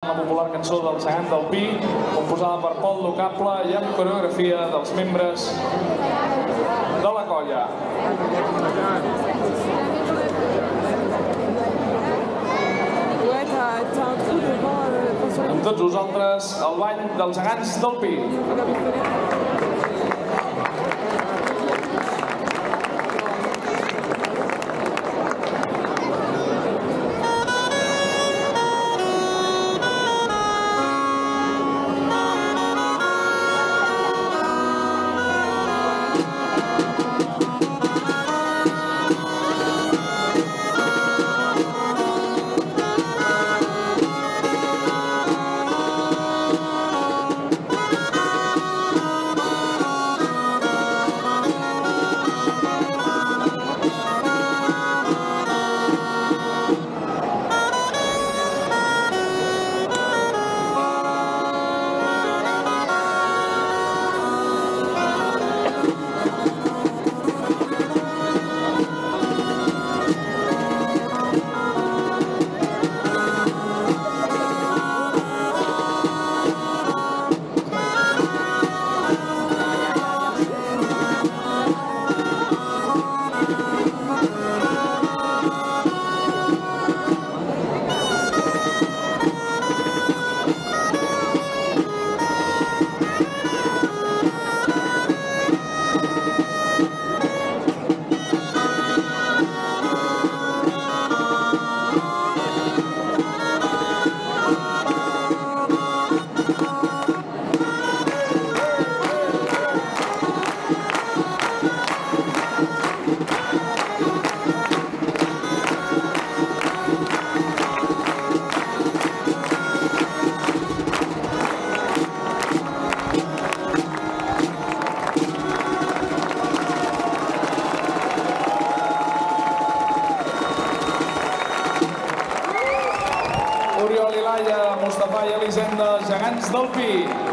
La popular cançó del Gegant del Pi, composada per Pol Lucable i amb coreografia dels membres de la colla. Amb tots vosaltres, el ball dels Gegants del Pi. Oriol i Laia, Mustafà i Elisenda, Gegants del Pi.